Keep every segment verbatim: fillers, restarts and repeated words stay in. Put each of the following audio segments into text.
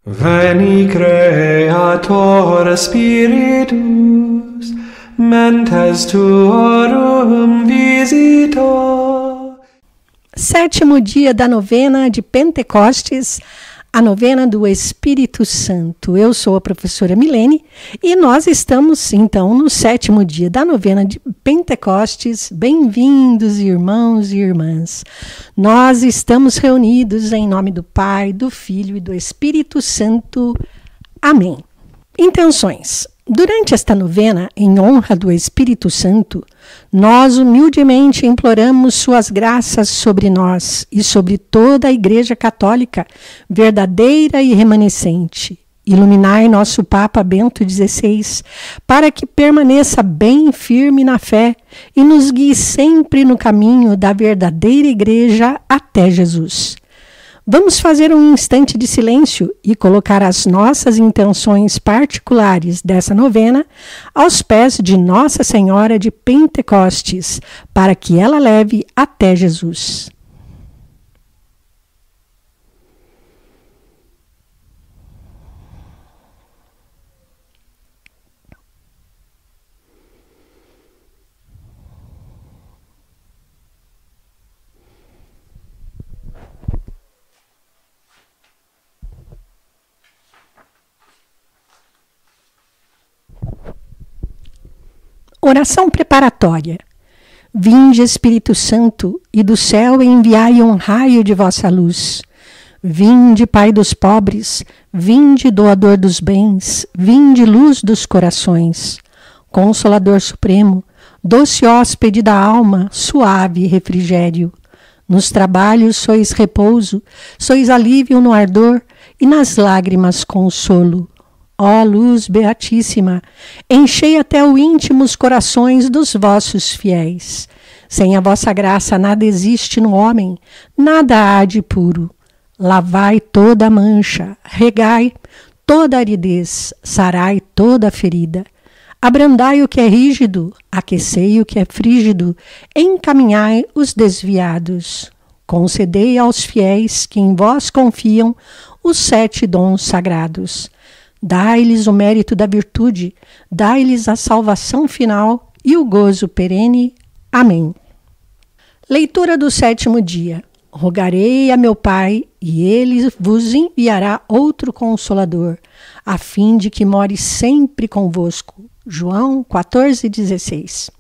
Veni Creator Spiritus, mentes tuorum visita. Sétimo dia da novena de Pentecostes, a novena do Espírito Santo. Eu sou a professora Milene e nós estamos então no sétimo dia da novena de Pentecostes. Bem-vindos, irmãos e irmãs. Nós estamos reunidos em nome do Pai, do Filho e do Espírito Santo. Amém. Intenções. Durante esta novena, em honra do Espírito Santo, nós humildemente imploramos suas graças sobre nós e sobre toda a Igreja Católica, verdadeira e remanescente. Iluminai nosso Papa Bento dezesseis, para que permaneça bem firme na fé e nos guie sempre no caminho da verdadeira Igreja até Jesus. Vamos fazer um instante de silêncio e colocar as nossas intenções particulares dessa novena aos pés de Nossa Senhora de Pentecostes, para que ela leve até Jesus. Oração preparatória. Vinde, Espírito Santo, e do céu enviai um raio de vossa luz. Vinde, Pai dos pobres, vinde, doador dos bens, vinde, luz dos corações. Consolador supremo, doce hóspede da alma, suave refrigério. Nos trabalhos sois repouso, sois alívio no ardor, e nas lágrimas consolo. Ó luz beatíssima, enchei até o íntimo os corações dos vossos fiéis. Sem a vossa graça nada existe no homem, nada há de puro. Lavai toda a mancha, regai toda a aridez, sarai toda a ferida. Abrandai o que é rígido, aquecei o que é frígido, encaminhai os desviados. Concedei aos fiéis que em vós confiam os sete dons sagrados. Dai-lhes o mérito da virtude, dai-lhes a salvação final e o gozo perene. Amém. Leitura do sétimo dia. Rogarei a meu Pai, e ele vos enviará outro Consolador, a fim de que more sempre convosco. João quatorze, dezesseis.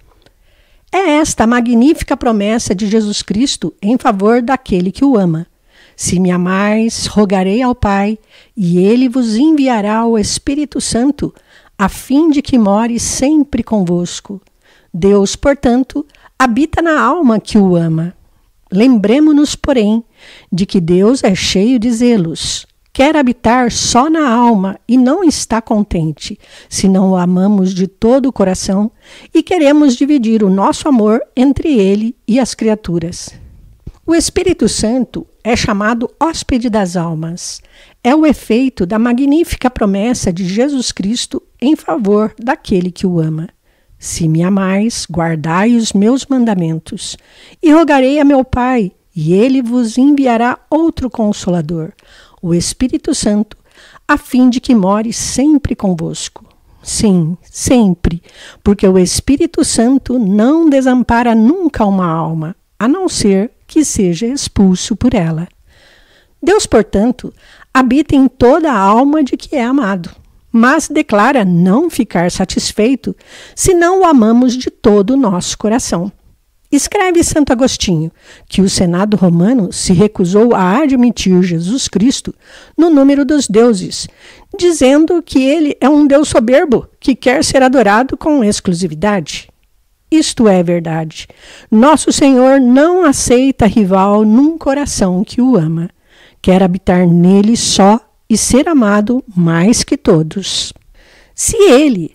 É esta a magnífica promessa de Jesus Cristo em favor daquele que o ama. Se me amais, rogarei ao Pai, e ele vos enviará o Espírito Santo, a fim de que more sempre convosco. Deus, portanto, habita na alma que o ama. Lembremo-nos, porém, de que Deus é cheio de zelos. Quer habitar só na alma e não está contente, se não o amamos de todo o coração e queremos dividir o nosso amor entre ele e as criaturas. O Espírito Santo é chamado hóspede das almas. É o efeito da magnífica promessa de Jesus Cristo em favor daquele que o ama. Se me amais, guardai os meus mandamentos. E rogarei a meu Pai, e ele vos enviará outro Consolador, o Espírito Santo, a fim de que more sempre convosco. Sim, sempre, porque o Espírito Santo não desampara nunca uma alma, a não ser que seja expulso por ela. Deus, portanto, habita em toda a alma de que é amado, mas declara não ficar satisfeito se não o amamos de todo o nosso coração. Escreve Santo Agostinho que o Senado romano se recusou a admitir Jesus Cristo no número dos deuses, dizendo que ele é um Deus soberbo que quer ser adorado com exclusividade. Isto é verdade. Nosso Senhor não aceita rival num coração que o ama. Quer habitar nele só e ser amado mais que todos. Se ele,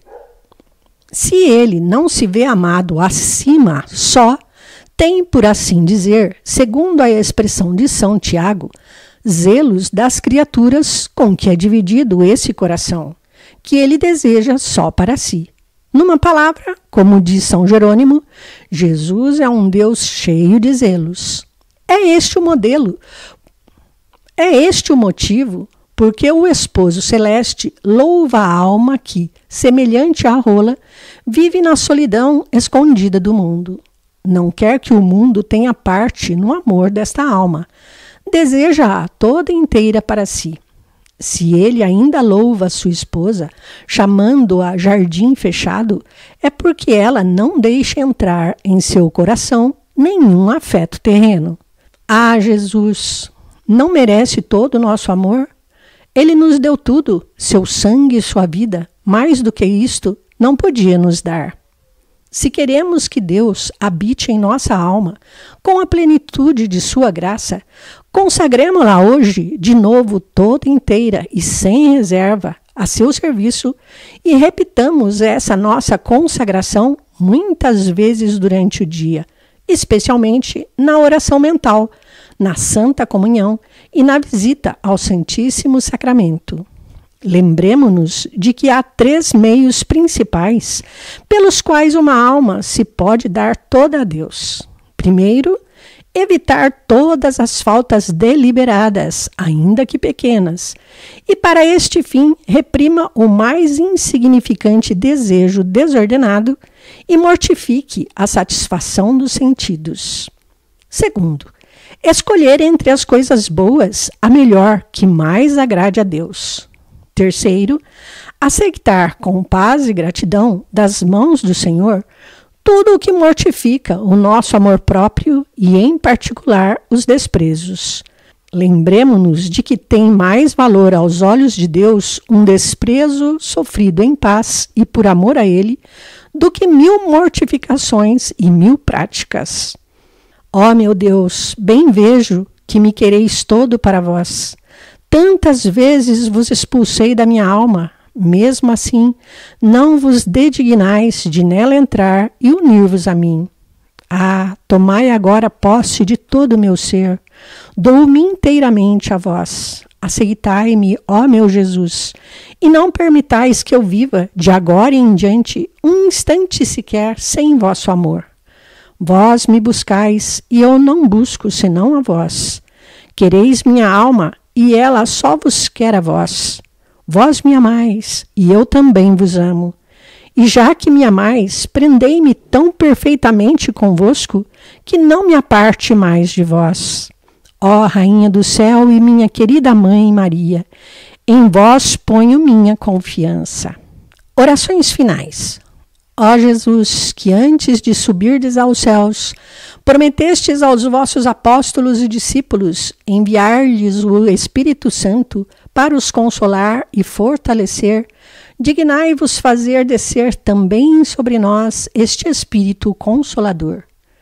se ele não se vê amado acima só, tem, por assim dizer, segundo a expressão de São Tiago, zelos das criaturas com que é dividido esse coração, que ele deseja só para si. Numa palavra, como diz São Jerônimo, Jesus é um Deus cheio de zelos. É este o modelo, é este o motivo porque o esposo celeste louva a alma que, semelhante à rola, vive na solidão escondida do mundo. Não quer que o mundo tenha parte no amor desta alma. Deseja-a toda inteira para si. Se ele ainda louva sua esposa, chamando-a jardim fechado, é porque ela não deixa entrar em seu coração nenhum afeto terreno. Ah, Jesus, não merece todo o nosso amor? Ele nos deu tudo, seu sangue e sua vida. Mais do que isto, não podia nos dar. Se queremos que Deus habite em nossa alma com a plenitude de sua graça, consagremo-la hoje de novo toda inteira e sem reserva a seu serviço e repitamos essa nossa consagração muitas vezes durante o dia, especialmente na oração mental, na Santa Comunhão e na visita ao Santíssimo Sacramento. Lembremo-nos de que há três meios principais pelos quais uma alma se pode dar toda a Deus. Primeiro, evitar todas as faltas deliberadas, ainda que pequenas, e para este fim reprima o mais insignificante desejo desordenado e mortifique a satisfação dos sentidos. Segundo, escolher entre as coisas boas a melhor que mais agrade a Deus. Terceiro, aceitar com paz e gratidão das mãos do Senhor tudo o que mortifica o nosso amor próprio e, em particular, os desprezos. Lembremo-nos de que tem mais valor aos olhos de Deus um desprezo sofrido em paz e por amor a Ele do que mil mortificações e mil práticas. Ó meu Deus, bem vejo que me quereis todo para vós. Tantas vezes vos expulsei da minha alma, mesmo assim não vos dedignais de nela entrar e unir-vos a mim. Ah, tomai agora posse de todo o meu ser, dou-me inteiramente a vós. Aceitai-me, ó meu Jesus, e não permitais que eu viva, de agora em diante, um instante sequer sem vosso amor. Vós me buscais, e eu não busco senão a vós. Quereis minha alma, e ela só vos quer a vós. Vós me amais, e eu também vos amo. E já que me amais, prendei-me tão perfeitamente convosco, que não me aparte mais de vós. Ó Rainha do céu e minha querida Mãe Maria, em vós ponho minha confiança. Orações finais. Ó Jesus, que antes de subirdes aos céus, prometestes aos vossos apóstolos e discípulos enviar-lhes o Espírito Santo para os consolar e fortalecer, dignai-vos fazer descer também sobre nós este Espírito Consolador.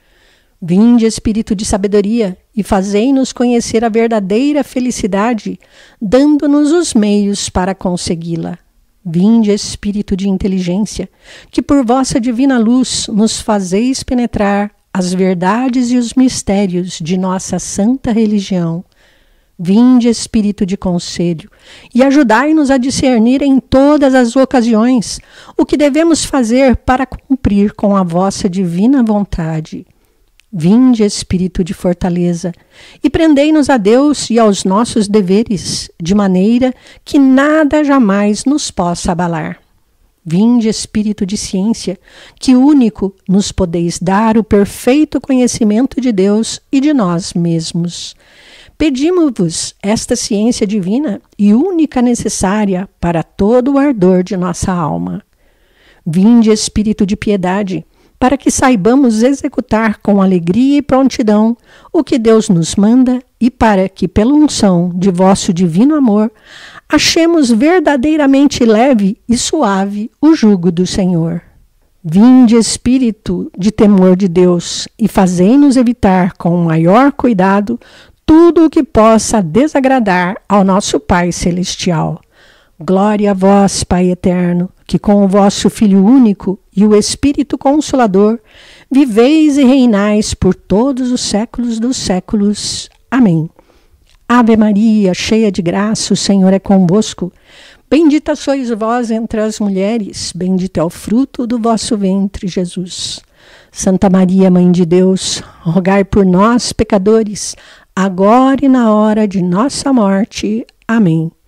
Vinde, Espírito de sabedoria, e fazei-nos conhecer a verdadeira felicidade, dando-nos os meios para consegui-la. Vinde, Espírito de inteligência, que por vossa divina luz nos fazeis penetrar as verdades e os mistérios de nossa santa religião. Vinde, Espírito de conselho, e ajudai-nos a discernir em todas as ocasiões o que devemos fazer para cumprir com a vossa divina vontade. Vinde, Espírito de fortaleza, e prendei-nos a Deus e aos nossos deveres, de maneira que nada jamais nos possa abalar. Vinde, Espírito de ciência, que único nos podeis dar o perfeito conhecimento de Deus e de nós mesmos. Pedimos-vos esta ciência divina e única necessária para todo o ardor de nossa alma. Vinde, Espírito de piedade, para que saibamos executar com alegria e prontidão o que Deus nos manda e para que, pela unção de vosso divino amor, achemos verdadeiramente leve e suave o jugo do Senhor. Vinde, Espírito de temor de Deus, e fazei-nos evitar com maior cuidado tudo o que possa desagradar ao nosso Pai Celestial. Glória a vós, Pai eterno, que com o vosso Filho único e o Espírito Consolador viveis e reinais por todos os séculos dos séculos. Amém. Ave Maria, cheia de graça, o Senhor é convosco. Bendita sois vós entre as mulheres, bendito é o fruto do vosso ventre, Jesus. Santa Maria, Mãe de Deus, rogai por nós, pecadores, agora e na hora de nossa morte. Amém.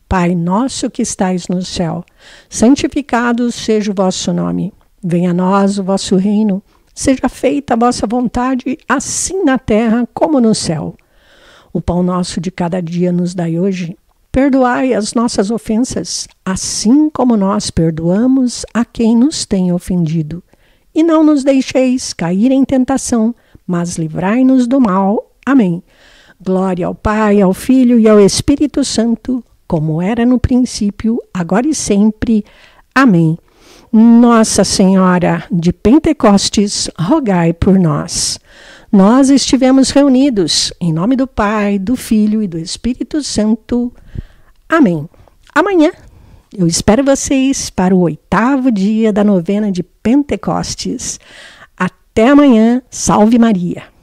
Pai nosso que estais no céu, santificado seja o vosso nome. Venha a nós o vosso reino. Seja feita a vossa vontade, assim na terra como no céu. O pão nosso de cada dia nos dai hoje. Perdoai as nossas ofensas, assim como nós perdoamos a quem nos tem ofendido. E não nos deixeis cair em tentação, mas livrai-nos do mal. Amém. Glória ao Pai, ao Filho e ao Espírito Santo, como era no princípio, agora e sempre. Amém. Nossa Senhora de Pentecostes, rogai por nós. Nós estivemos reunidos em nome do Pai, do Filho e do Espírito Santo. Amém. Amanhã eu espero vocês para o oitavo dia da novena de Pentecostes. Até amanhã. Salve Maria.